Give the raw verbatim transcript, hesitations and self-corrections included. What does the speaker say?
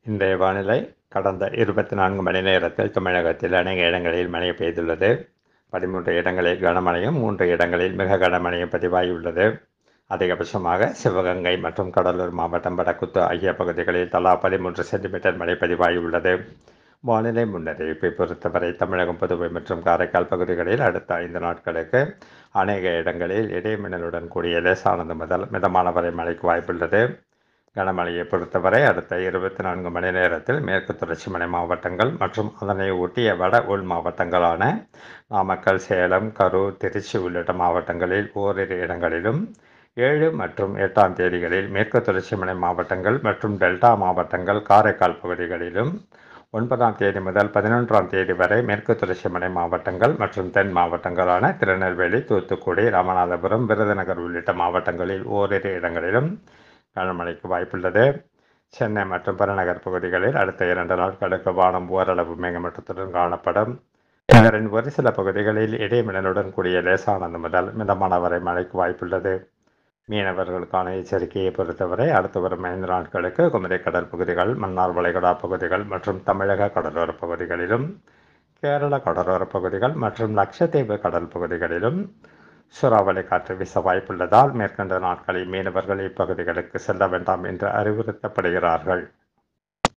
இன்றைய வானிலை கடந்த இருபத்தி நான்கு மணி நேரத்தில் தமிழகத்தில் அநேக இடங்களில் மழை பெய்துள்ளது. பதிமூன்று இடங்களில் கனமழையும் மூன்று இடங்களில் மிக கனமழையும் பதிவாகியுள்ளது. அதிகபட்சமாக சிவகங்கை மற்றும் கடலூர் மாவட்டம் வடக்குத்து ஆகிய பகுதிகளில் தலா பதிமூன்று சென்டிமீட்டர் மழை பதிவாகியுள்ளது. வானிலை முன்னறிவிப்பை பொறுத்தவரை தமிழகம், புதுவை மற்றும் காரைக்கால் பகுதிகளில் அடுத்த ஐந்து நாட்களுக்கு அநேக இடங்களில் இடைமின்னலுடன் கூடிய லேசானது முதல் மிதமான வரை மழைக்கு வாய்ப்புள்ளது. கனமழையை பொறுத்தவரை அடுத்த இருபத்தி நான்கு மணி நேரத்தில் மேற்கு தொடர்ச்சி மலை மாவட்டங்கள் மற்றும் அதனை ஒட்டிய வட உள் மாவட்டங்களான நாமக்கல், சேலம், கரூர், திருச்சி உள்ளிட்ட மாவட்டங்களில் ஓரிரு இடங்களிலும், ஏழு மற்றும் எட்டாம் தேதிகளில் மேற்கு தொடர்ச்சி மலை மாவட்டங்கள் மற்றும் டெல்டா மாவட்டங்கள், காரைக்கால் பகுதிகளிலும், ஒன்பதாம் தேதி முதல் பதினொன்றாம் தேதி வரை மேற்கு தொடர்ச்சி மலை மாவட்டங்கள் மற்றும் தென் மாவட்டங்களான திருநெல்வேலி, தூத்துக்குடி, ராமநாதபுரம், விருதுநகர் உள்ளிட்ட மாவட்டங்களில் ஓரிரு இடங்களிலும் கனமழைக்கு வாய்ப்புள்ளது. சென்னை மற்றும் புறநகர் பகுதிகளில் அடுத்த இரண்டு நாட்களுக்கு வானம் ஓரளவு மேகமூட்டத்துடன் காணப்படும். நகரின் ஒரு சில பகுதிகளில் இடைமின்னலுடன் கூடிய லேசானது முதல் மிதமான வரை மழைக்கு வாய்ப்புள்ளது. மீனவர்களுக்கான எச்சரிக்கையை பொறுத்தவரை அடுத்து வரும் ஐந்து நாட்களுக்கு குமரி கடல் பகுதிகள், மன்னார் வளைகுடா பகுதிகள் மற்றும் தமிழக கடலோர பகுதிகளிலும், கேரள கடலோர பகுதிகள் மற்றும் லட்சத்தீவு கடல் பகுதிகளிலும் சூறாவளி காற்று வீச வாய்ப்புள்ளதால் மேற்கண்ட நாட்களில் மீனவர்கள் இப்பகுதிகளுக்கு செல்ல வேண்டாம் என்று அறிவுறுத்தப்படுகிறார்கள்.